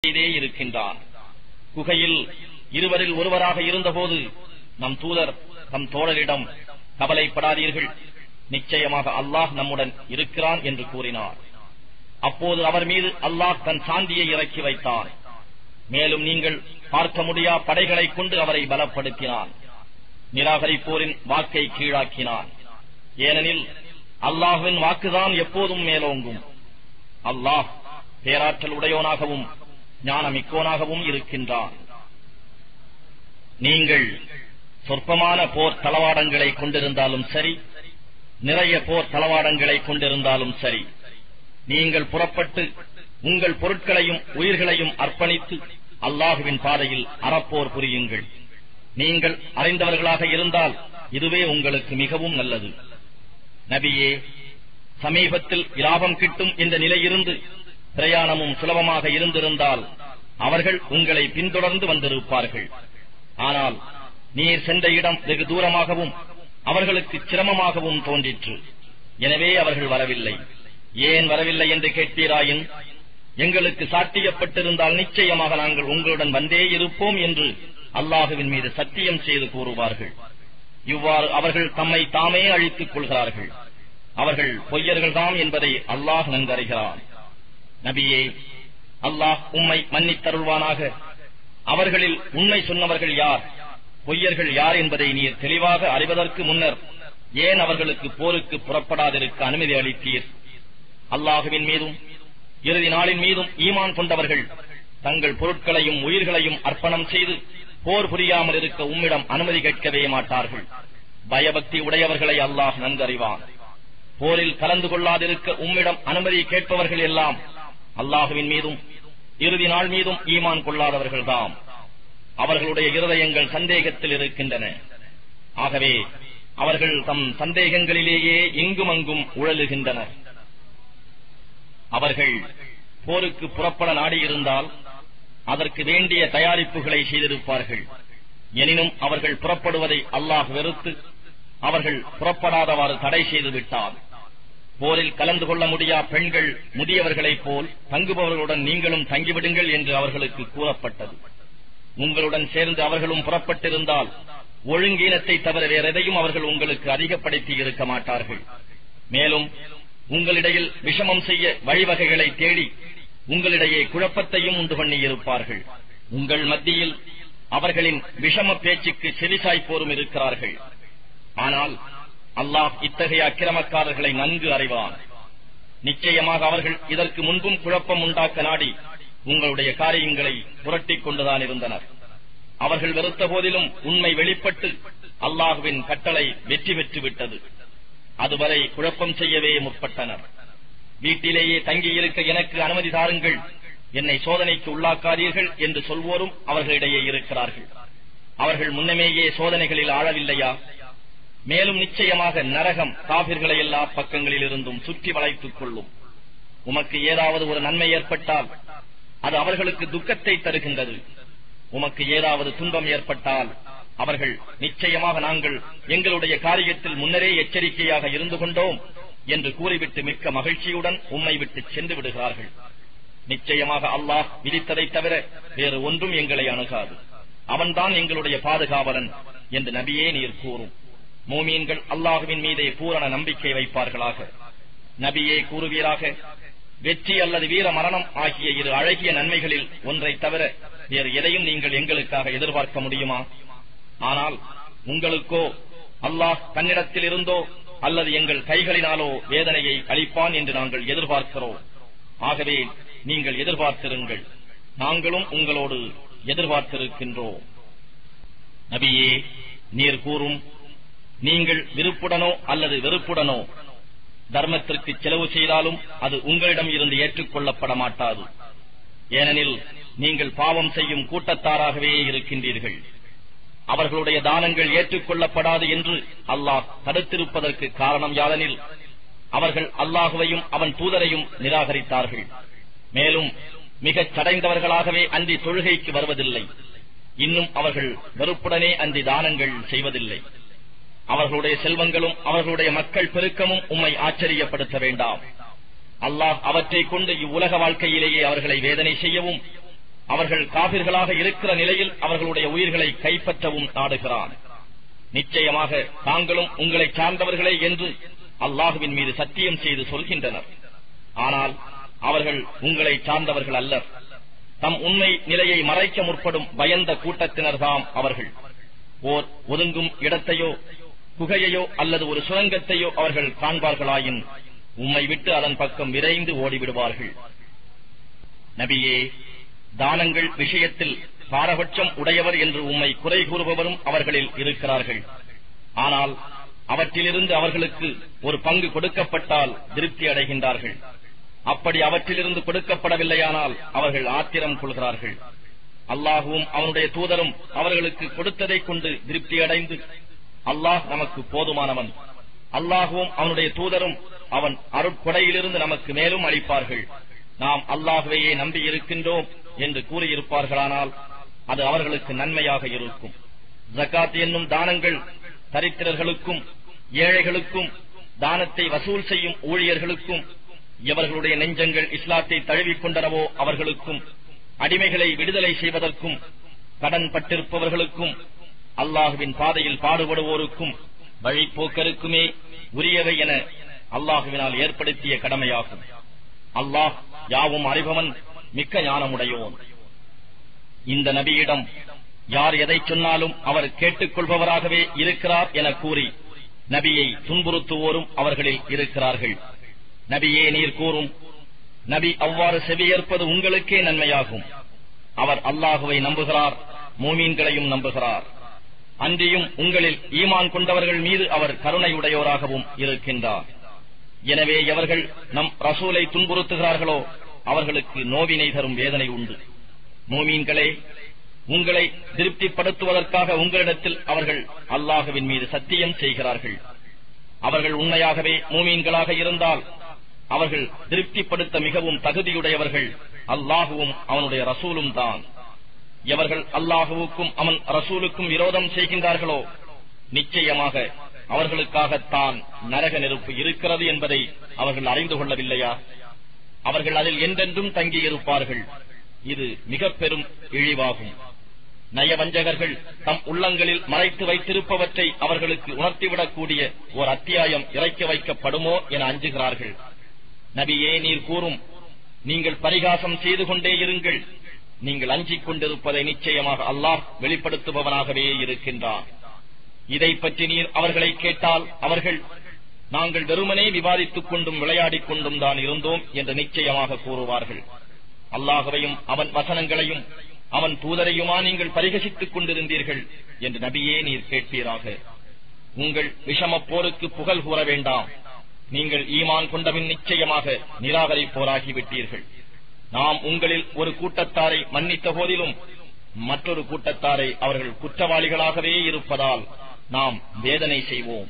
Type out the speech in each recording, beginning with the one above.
செய்தே இருக்கின்றான். குகையில் இருவரில் ஒருவராக இருந்தபோது நம் தூதர் தம் தோழரிடம், கவலைப்படாதீர்கள், நிச்சயமாக அல்லாஹ் நம்முடன் இருக்கிறான் என்று கூறினார். அப்போது அவர் மீது அல்லாஹ் தன் சாந்தியை இறக்கி வைத்தார். மேலும் நீங்கள் பார்க்க முடியா படைகளை கொண்டு அவரை பலப்படுத்தினான். நிராகரிப்போரின் வாக்கை கீழாக்கினான். ஏனெனில் அல்லாஹ்வின் வாக்குதான் எப்போதும் மேலோங்கும். அல்லாஹ் பேராற்றல் உடையோனாகவும் ஞானமிக்கோனாகவும் இருக்கின்றான். நீங்கள் சொற்பமான போர் தளவாடங்களை கொண்டிருந்தாலும் சரி, நிறைய போர் தளவாடங்களை கொண்டிருந்தாலும் சரி, நீங்கள் புறப்பட்டு உங்கள் பொருட்களையும் உயிர்களையும் அர்ப்பணித்து அல்லாஹுவின் பாதையில் அறப்போர் புரியுங்கள். நீங்கள் அறிந்தவர்களாக இருந்தால் இதுவே உங்களுக்கு மிகவும் நல்லது. நபியே, சமீபத்தில் லாபம் கிட்டும் இந்த நிலையிருந்து பிரயாணமும் சுலபமாக இருந்திருந்தால் அவர்கள் உங்களை பின்தொடர்ந்து வந்திருப்பார்கள். ஆனால் நீர் சென்ற இடம் வெகு தூரமாகவும் அவர்களுக்கு சிரமமாகவும் தோன்றிற்று. எனவே அவர்கள் வரவில்லை. ஏன் வரவில்லை என்று கேட்பீராயின், எங்களுக்கு சாட்டியப்பட்டிருந்தால் நிச்சயமாக நாங்கள் உங்களுடன் வந்தே இருப்போம் என்று அல்லாஹுவின் மீது சத்தியம் செய்து கூறுவார்கள். இவ்வாறு அவர்கள் தம்மை தாமே அழித்துக் கொள்கிறார்கள். அவர்கள் பொய்யர்கள்தாம் என்பதை அல்லாஹ் நன்கறிகிறான். நபியே, அல்லாஹ் உம்மை மன்னித்தருள்வானாக. அவர்களில் உண்மை சொன்னவர்கள் யார், பொய்யர்கள் யார் என்பதை நீர் தெளிவாக அறிவதற்கு முன்னர் ஏன் அவர்களுக்கு போருக்கு புறப்படாதிருக்க அனுமதி அளித்தீர்? அல்லாஹுவின் மீதும் இறுதி நாளின் மீதும் ஈமான் கொண்டவர்கள் தங்கள் பொருட்களையும் உயிர்களையும் அர்ப்பணம் செய்து போர் புரியாமல் இருக்க உம்மிடம் அனுமதி கேட்கவே மாட்டார்கள். பயபக்தி உடையவர்களை அல்லாஹ் நன்கறிவான். போரில் கலந்து கொள்ளாதிருக்க உம்மிடம் அனுமதி கேட்பவர்கள் எல்லாம் அல்லாஹுவின் மீதும் இறுதி நாள் மீதும் ஈமான் கொள்ளாதவர்கள்தாம். அவர்களுடைய இருதயங்கள் சந்தேகத்தில் இருக்கின்றன. ஆகவே அவர்கள் தம் சந்தேகங்களிலேயே இங்குமங்கும் உழலுகின்றனர். அவர்கள் போருக்கு புறப்பட நாடியிருந்தால் அதற்கு வேண்டிய தயாரிப்புகளை செய்திருப்பார்கள். எனினும் அவர்கள் புறப்படுவதை அல்லாஹ் வெறுத்து அவர்கள் புறப்படாதவாறு தடை செய்துவிட்டார். போரில் கலந்து கொள்ள முடியா பெண்கள் முதியவர்களைப் போல் தங்குபவர்களுடன் நீங்களும் தங்கிவிடுங்கள் என்று அவர்களுக்கு கூறப்பட்டது. உங்களுடன் சேர்ந்து அவர்களும் புறப்பட்டிருந்தால் ஒழுங்கீனத்தை தவிர வேறெதையும் அவர்கள் உங்களுக்கு அதிகப்படுத்தி இருக்க மாட்டார்கள். மேலும் உங்களிடையில் விஷமம் செய்ய வழிவகைகளை தேடி உங்களிடையே குழப்பத்தையும் உண்டு பண்ணி இருப்பார்கள். உங்கள் மத்தியில் அவர்களின் விஷம பேச்சுக்கு செவிசாய்ப்போரும் இருக்கிறார்கள். ஆனால் அல்லாஹ் இத்தகைய அக்கிரமக்காரர்களை நன்கு அறிவான். நிச்சயமாக அவர்கள் இதற்கு முன்பும் குழப்பம் உண்டாக்க நாடி உங்களுடைய காரியங்களை புரட்டிக் கொண்டுதான் இருந்தனர். அவர்கள் வெறுத்த போதிலும் உண்மை வெளிப்பட்டு அல்லாஹுவின் கட்டளை வெற்றி பெற்று விட்டது. அதுவரை குழப்பம் செய்யவே முற்பட்டனர். வீட்டிலேயே தங்கியிருக்க எனக்கு அனுமதி தாருங்கள், என்னை சோதனைக்கு உள்ளாக்காதீர்கள் என்று சொல்வோரும் அவர்களிடையே இருக்கிறார்கள். அவர்கள் முன்னமேயே சோதனைகளில் ஆழவில்லையா? மேலும் நிச்சயமாக நரகம் காபிர்களை எல்லா பக்கங்களில் இருந்தும் சுற்றி வளைத்துக் கொள்ளும். உமக்கு ஏதாவது ஒரு நன்மை ஏற்பட்டால் அது அவர்களுக்கு துக்கத்தை தருகின்றது. உமக்கு ஏதாவது துன்பம் ஏற்பட்டால் அவர்கள் நிச்சயமாக நாங்கள் எங்களுடைய காரியத்தில் முன்னரே எச்சரிக்கையாக இருந்து கொண்டோம் என்று கூறிவிட்டு மிக்க மகிழ்ச்சியுடன் உம்மை விட்டு சென்று விடுகிறார்கள். நிச்சயமாக அல்லாஹ் விதித்ததை தவிர வேறு ஒன்றும் எங்களை அணுகாது. அவன்தான் எங்களுடைய பாதுகாவலன் என்று நபியே நீர் கூறும். மூமீன்கள் அல்லாஹுவின் மீதே பூரண நம்பிக்கை வைப்பார்களாக. நபியே கூறுவீராக, வெற்றி அல்லது வீர மரணம் ஆகிய இரு அழகிய நன்மைகளில் ஒன்றை தவிர வேறு எதையும் நீங்கள் எங்களுக்காக எதிர்பார்க்க முடியுமா? ஆனால் உங்களுக்கோ அல்லாஹ் தன்னிடத்தில் இருந்தோ அல்லது எங்கள் கைகளினாலோ வேதனையை அளிப்பான் என்று நாங்கள் எதிர்பார்க்கிறோம். ஆகவே நீங்கள் எதிர்பார்த்திருங்கள், நாங்களும் உங்களோடு எதிர்பார்த்திருக்கின்றோம். நபியே நீர் கூறும், நீங்கள் விருப்புடனோ அல்லது வெறுப்புடனோ தர்மத்திற்கு செலவு செய்தாலும் அது உங்களிடம் இருந்து ஏற்றுக்கொள்ளப்பட மாட்டாது. ஏனெனில் நீங்கள் பாவம் செய்யும் கூட்டத்தாராகவே இருக்கின்றீர்கள். அவர்களுடைய தானங்கள் ஏற்றுக்கொள்ளப்படாது என்று அல்லாஹ் தடுத்திருப்பதற்கு காரணம் யாதெனில் அவர்கள் அல்லாஹுவையும் அவன் தூதரையும் நிராகரித்தார்கள். மேலும் மிகச் சடைந்தவர்களாகவே அன்றி தொழுகைக்கு வருவதில்லை. இன்னும் அவர்கள் வெறுப்புடனே அன்றி தானங்கள் செய்வதில்லை. அவர்களுடைய செல்வங்களும் அவர்களுடைய மக்கள் பெருக்கமும் உம்மை ஆச்சரியப்படுத்த வேண்டாம். அல்லாஹ் அவற்றை கொண்டு இவ்வுலக வாழ்க்கையிலேயே அவர்களை வேதனை செய்யவும் அவர்கள் காபிர்களாக இருக்கிற நிலையில் அவர்களுடைய உயிர்களை கைப்பற்றவும் நாடுகிறான். நிச்சயமாக தாங்களும் உங்களை சார்ந்தவர்களே என்று அல்லாஹுவின் மீது சத்தியம் செய்து சொல்கின்றனர். ஆனால் அவர்கள் உங்களை சார்ந்தவர்கள் அல்லர். தம் உண்மை நிலையை மறைக்க முற்படும் பயந்த கூட்டத்தினர்தாம் அவர்கள். ஓர் ஒதுங்கும் இடத்தையோ குகையையோ அல்லது ஒரு சுரங்கத்தையோ அவர்கள் காண்பார்களாயின் உம்மை விட்டு அதன் பக்கம் விரைந்து ஓடிவிடுவார்கள். நபியே, தானங்கள் விஷயத்தில் பாரபட்சம் உடையவர் என்று உம்மை குறை கூறுபவரும் அவர்களில் இருக்கிறார்கள். ஆனால் அவற்றிலிருந்து அவர்களுக்கு ஒரு பங்கு கொடுக்கப்பட்டால் திருப்தி அடைகின்றார்கள். அப்படி அவற்றிலிருந்து கொடுக்கப்படவில்லையானால் அவர்கள் ஆத்திரம் கொள்கிறார்கள். அல்லாஹுவும் அவனுடைய தூதரும் அவர்களுக்கு கொடுத்ததை கொண்டு திருப்தி அடைந்து அல்லாஹ் நமக்கு போதுமானவன், அல்லாஹுவும் அவனுடைய தூதரும் அவன் அருட்கொடையிலிருந்து நமக்கு மேலும் அளிப்பார்கள், நாம் அல்லாஹுவையே நம்பி இருக்கின்றோம் என்று கூறியிருப்பார்களானால் அது அவர்களுக்கு நன்மையாக இருக்கும். ஜகாத் என்னும் தானங்கள் தரித்திரர்களுக்கும் ஏழைகளுக்கும் தானத்தை வசூல் செய்யும் ஊழியர்களுக்கும், எவர்களுடைய நெஞ்சங்கள் இஸ்லாத்தை தழுவிக் கொண்டனவோ அவர்களுக்கும், அடிமைகளை விடுதலை செய்வதற்கும், கடன் பட்டிருப்பவர்களுக்கும், அல்லாஹுவின் பாதையில் பாடுபடுவோருக்கும், வழிப்போக்கருக்குமே உரியவை என அல்லாஹுவினால் ஏற்படுத்திய கடமையாகும். அல்லாஹ் யாவும் அறிபவன், மிக்க ஞானமுடையோன். இந்த நபியிடம் யார் எதை சொன்னாலும் அவர் கேட்டுக் கொள்பவராகவே இருக்கிறார் என கூறி நபியை துன்புறுத்துவோரும் அவர்களில் இருக்கிறார்கள். நபியே, நீர் கூறும், நபி அவ்வாறு செவியேற்பது உங்களுக்கே நன்மையாகும். அவர் அல்லாஹுவை நம்புகிறார், மூமீன்களையும் நம்புகிறார். அன்றியும் உங்களில் ஈமான் கொண்டவர்கள் மீது அவர் கருணையுடையோராகவும் இருக்கின்றார். எனவே எவர்கள் நம் ரசூலை துன்புறுத்துகிறார்களோ அவர்களுக்கு நோவினை தரும் வேதனை உண்டு. மூமீன்களே, உங்களை திருப்திப்படுத்துவதற்காக உங்களிடத்தில் அவர்கள் அல்லாஹுவின் மீது சத்தியம் செய்கிறார்கள். அவர்கள் உண்மையாகவே மூமீன்களாக இருந்தால் அவர்கள் திருப்திப்படுத்த மிகவும் தகுதியுடையவர்கள் அல்லாஹுவும் அவனுடைய ரசூலும் தான். எவர்கள் அல்லாஹுவுக்கும் அவன் ரசூலுக்கும் விரோதம் செய்கின்றார்களோ நிச்சயமாக அவர்களுக்காகத்தான் நரக நெருப்பு இருக்கிறது என்பதை அவர்கள் அறிந்து கொள்ளவில்லையா? அவர்கள் அதில் என்றென்றும் தங்கியிருப்பார்கள். இது மிக பெரும் இழிவாகும். நயவஞ்சகர்கள் தம் உள்ளங்களில் மறைத்து வைத்திருப்பவற்றை அவர்களுக்கு உணர்த்திவிடக்கூடிய ஓர் அத்தியாயம் இறக்கி வைக்கப்படுமோ என அஞ்சுகிறார்கள். நபியே, நீர் கூறும், நீங்கள் பரிகாசம் செய்து கொண்டே இருங்கள். நீங்கள் அஞ்சிக் கொண்டிருப்பதை நிச்சயமாக அல்லாஹ் வெளிப்படுத்துபவனாகவே இருக்கின்றார். இதை பற்றி நீர் அவர்களை கேட்டால் அவர்கள், நாங்கள் வெறுமனே விவாதித்துக் கொண்டும் விளையாடிக் கொண்டும் தான் இருந்தோம் என்று நிச்சயமாக கூறுவார்கள். அல்லாஹுவையும் அவன் வசனங்களையும் அவன் தூதரையுமா நீங்கள் பரிகசித்துக் கொண்டிருந்தீர்கள் என்று நபியே நீர் கேட்பீராக. உங்கள் விஷமப் போருக்கு புகழ் கூற வேண்டாம். நீங்கள் ஈமான் கொண்டபின் நிச்சயமாக நிராகரிப்போராகிவிட்டீர்கள். நாம் உங்களில் ஒரு கூட்டத்தாரை மன்னித்த போதிலும் மற்றொரு கூட்டத்தாரை அவர்கள் குற்றவாளிகளாகவே இருப்பதால் நாம் வேதனை செய்வோம்.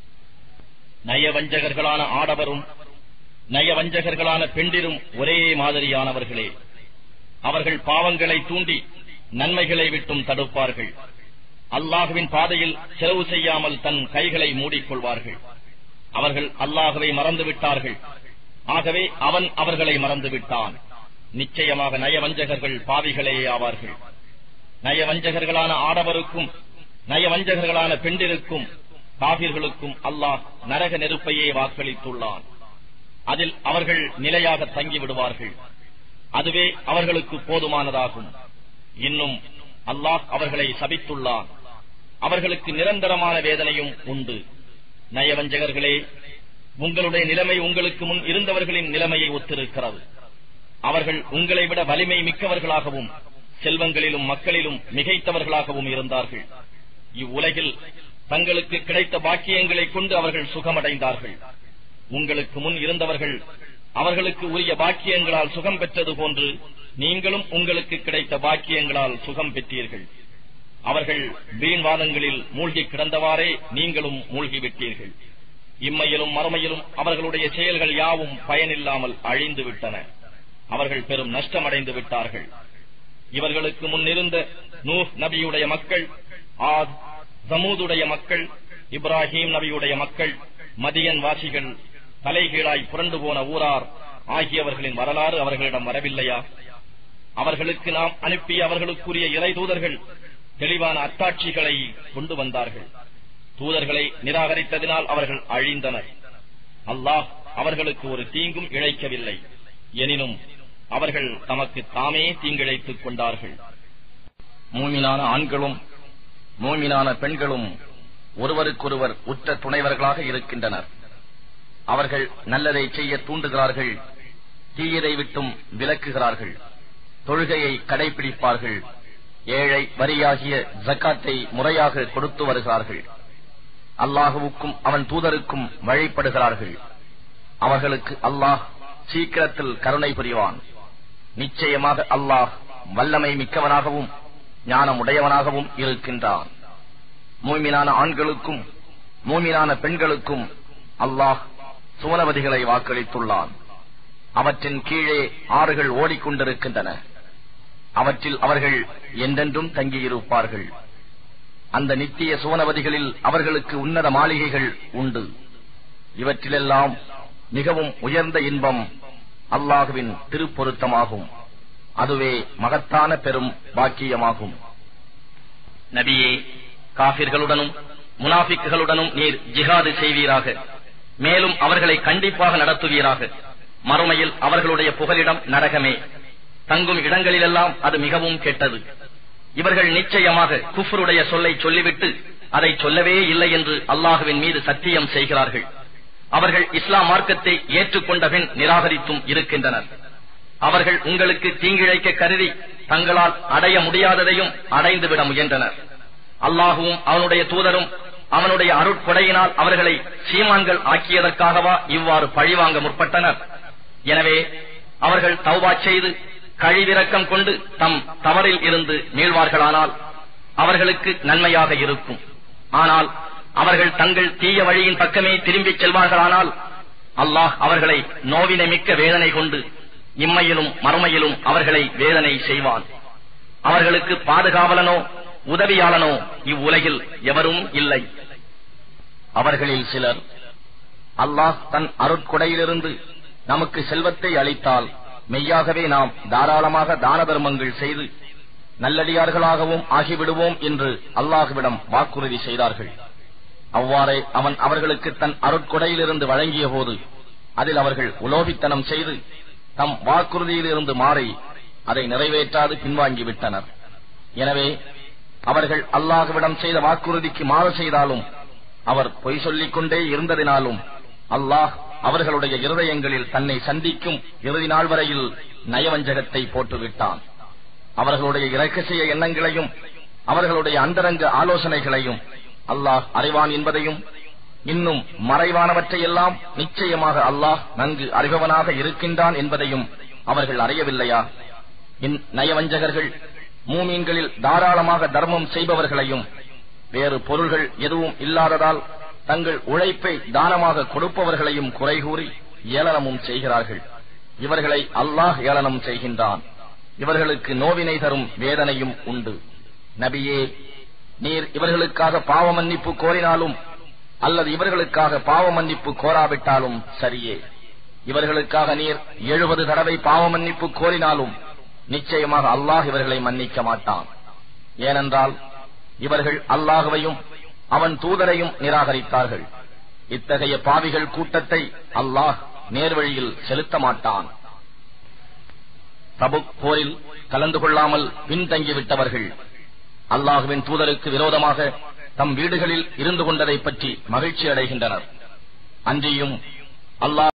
நயவஞ்சகர்களான ஆடவரும் நயவஞ்சகர்களான பெண்டிரும் ஒரே மாதிரியானவர்களே. அவர்கள் பாவங்களை தூண்டி நன்மைகளை விட்டும் தடுப்பார்கள். அல்லாஹுவின் பாதையில் செலவு செய்யாமல் தன் கைகளை மூடிக்கொள்வார்கள். அவர்கள் அல்லாஹுவை மறந்துவிட்டார்கள். ஆகவே அவன் அவர்களை மறந்துவிட்டான். நிச்சயமாக நயவஞ்சகர்கள் பாவிகளே ஆவார்கள். நயவஞ்சகர்களான ஆடவருக்கும் நயவஞ்சகர்களான பெண்டிருக்கும் காபிர்களுக்கும் அல்லாஹ் நரக நெருப்பையே வாக்களித்துள்ளான். அதில் அவர்கள் நிலையாக தங்கிவிடுவார்கள். அதுவே அவர்களுக்கு போதுமானதாகும். இன்னும் அல்லாஹ் அவர்களை சபித்துள்ளான். அவர்களுக்கு நிரந்தரமான வேதனையும் உண்டு. நயவஞ்சகர்களே, உங்களுடைய நிலைமை உங்களுக்கு முன் இருந்தவர்களின் நிலைமையை ஒத்திருக்கிறது. அவர்கள் உங்களை விட வலிமை மிக்கவர்களாகவும் செல்வங்களிலும் மக்களிலும் மிகைத்தவர்களாகவும் இருந்தார்கள். இவ்வுலகில் தங்களுக்கு கிடைத்த பாக்கியங்களை கொண்டு அவர்கள் சுகமடைந்தார்கள். உங்களுக்கு முன் இருந்தவர்கள் அவர்களுக்கு உரிய பாக்கியங்களால் சுகம் பெற்றது போன்று நீங்களும் உங்களுக்கு கிடைத்த பாக்கியங்களால் சுகம் பெற்றீர்கள். அவர்கள் வீண்வாதங்களில் மூழ்கி கிடந்தவாறே நீங்களும் மூழ்கிவிட்டீர்கள். இம்மையிலும் மறுமையிலும் அவர்களுடைய செயல்கள் யாவும் பயனில்லாமல் அழிந்து விட்டன. அவர்கள் பெரும் நஷ்டமடைந்து விட்டார்கள். இவர்களுக்கு முன்னிருந்த நூஹ் நபியுடைய மக்கள், ஆத் சமூதுடைய மக்கள், இப்ராஹிம் நபியுடைய மக்கள், மதியன் வாசிகள், தலைகீழாய் புரண்டு போன ஊரார் ஆகியவர்களின் வரலாறு அவர்களிடம் வரவில்லையா? அவர்களுக்கு நாம் அனுப்பிய அவர்களுக்குரிய இறை தூதர்கள் தெளிவான அத்தாட்சிகளை கொண்டு வந்தார்கள். தூதர்களை நிராகரித்ததினால் அவர்கள் அழிந்தனர். அல்லாஹ் அவர்களுக்கு ஒரு தீங்கும் இழைக்கவில்லை. எனினும் அவர்கள் தமக்கு தாமே தீங்கிழைத்துக் கொண்டார்கள். மூமினான ஆண்களும் மூமினான பெண்களும் ஒருவருக்கொருவர் உற்ற துணைவர்களாக இருக்கின்றனர். அவர்கள் நல்லதை செய்ய தூண்டுகிறார்கள், தீயதை விட்டும் விலக்குகிறார்கள், தொழுகையை கடைபிடிப்பார்கள், ஏழை வரியாகிய ஜக்காத்தை முறையாக கொடுத்து வருகிறார்கள், அல்லாஹுவுக்கும் அவன் தூதருக்கும் வழிபடுகிறார்கள். அவர்களுக்கு அல்லாஹ் சீக்கிரத்தில் கருணை புரிவான். நிச்சயமாக அல்லாஹ் வல்லமை மிக்கவனாகவும் ஞானமுடையவனாகவும் இருக்கின்றான். மூமினான ஆண்களுக்கும் மூமினான பெண்களுக்கும் அல்லாஹ் சுவனவதிகளை வாக்களித்துள்ளான். அவற்றின் கீழே ஆறுகள் ஓடிக்கொண்டிருக்கின்றன. அவற்றில் அவர்கள் என்றென்றும் தங்கியிருப்பார்கள். அந்த நித்திய சுவனவதிகளில் அவர்களுக்கு உன்னத மாளிகைகள் உண்டு. இவற்றிலெல்லாம் மிகவும் உயர்ந்த இன்பம் அல்லாஹுவின் திருப்பொருத்தமாகும். அதுவே மகத்தான பெரும் பாக்கியமாகும். நபியே, காபிர்களுடனும் முனாஃபிக்குகளுடனும் நீர் ஜிஹாது செய்வீராக. மேலும் அவர்களை கண்டிப்பாக நடத்துவீராக. மறுமையில் அவர்களுடைய புகலிடம் நரகமே. தங்கும் இடங்களிலெல்லாம் அது மிகவும் கெட்டது. இவர்கள் நிச்சயமாக குஃப்ருடைய சொல்லை சொல்லிவிட்டு அதை சொல்லவே இல்லை என்று அல்லாஹுவின் மீது சத்தியம் செய்கிறார்கள். அவர்கள் இஸ்லாம் மார்க்கத்தை ஏற்றுக்கொண்ட பின் நிராகரித்தும் இருக்கின்றனர். அவர்கள் உங்களுக்கு தீங்கிழைக்க கருதி தங்களால் அடைய முடியாததையும் அடைந்துவிட முயன்றனர். அல்லாஹுவும் அவனுடைய தூதரும் அவனுடைய அருட்கொடையினால் அவர்களை சீமான்கள் ஆக்கியதற்காகவா இவ்வாறு பழிவாங்க முற்பட்டனர்? எனவே அவர்கள் தௌபா செய்து கழிவிரக்கம் கொண்டு தம் தவறில் இருந்து மீள்வார்களானால் அவர்களுக்கு நன்மையாக இருக்கும். ஆனால் அவர்கள் தங்கள் தீய வழியின் பக்கமே திரும்பிச் செல்வார்களானால் அல்லாஹ் அவர்களை நோவினை மிக்க வேதனை கொண்டு இம்மையிலும் மறுமையிலும் அவர்களை வேதனை செய்வான். அவர்களுக்கு பாதுகாவலனோ உதவியாளனோ இவ்வுலகில் எவரும் இல்லை. அவர்களில் சிலர் அல்லாஹ் தன் அருட்கொடையிலிருந்து நமக்கு செல்வத்தை அளித்தால் மெய்யாகவே நாம் தாராளமாக தான தர்மங்கள் செய்து நல்லடியார்களாகவும் ஆகிவிடுவோம் என்று அல்லாஹுவிடம் வாக்குறுதி செய்தார்கள். அவ்வாறே அவன் அவர்களுக்கு தன் அருட்கொடையிலிருந்து வழங்கிய போது அதில் அவர்கள் உலோபித்தனம் செய்து தம் வாக்குறுதியிலிருந்து மாறி அதை நிறைவேற்றாது பின்வாங்கிவிட்டனர். எனவே அவர்கள் அல்லாஹுவிடம் செய்த வாக்குறுதிக்கு மாறு செய்தாலும் அவர் பொய் சொல்லிக் கொண்டே இருந்ததினாலும் அல்லாஹ் அவர்களுடைய இருதயங்களில் தன்னை சந்திக்கும் இறுதி நாள் வரையில் நயவஞ்சகத்தை போட்டுவிட்டான். அவர்களுடைய இரகசிய எண்ணங்களையும் அவர்களுடைய அந்தரங்க ஆலோசனைகளையும் அல்லாஹ் அறிவான் என்பதையும், இன்னும் மறைவானவற்றையெல்லாம் நிச்சயமாக அல்லாஹ் நன்கு அறிபவனாக இருக்கின்றான் என்பதையும் அவர்கள் அறியவில்லையா? நயவஞ்சகர்கள் மூமீன்களில் தாராளமாக தர்மம் செய்பவர்களையும் வேறு பொருள்கள் எதுவும் இல்லாததால் தங்கள் உழைப்பை தானமாக கொடுப்பவர்களையும் குறைகூறி ஏளனமும் செய்கிறார்கள். இவர்களை அல்லாஹ் ஏளனம் செய்கின்றான். இவர்களுக்கு நோவினை தரும் வேதனையும் உண்டு. நபியே, நீர் இவர்களுக்காக பாவ மன்னிப்பு கோரினாலும் அல்லது இவர்களுக்காக பாவ மன்னிப்பு கோராவிட்டாலும் சரியே. இவர்களுக்காக நீர் 70 தடவை பாவ மன்னிப்பு கோரினாலும் நிச்சயமாக அல்லாஹ் இவர்களை மன்னிக்க மாட்டான். ஏனென்றால் இவர்கள் அல்லாஹுவையும் அவன் தூதரையும் நிராகரித்தார்கள். இத்தகைய பாவிகள் கூட்டத்தை அல்லாஹ் நேர்வழியில் செலுத்த மாட்டான். தபுக் போரில் கலந்து கொள்ளாமல் பின்தங்கிவிட்டவர்கள் அல்லாஹுவின் தூதருக்கு விரோதமாக தம் வீடுகளில் இருந்து கொண்டதை பற்றி மகிழ்ச்சி அடைகின்றனர். அன்றியும் அல்லாஹ்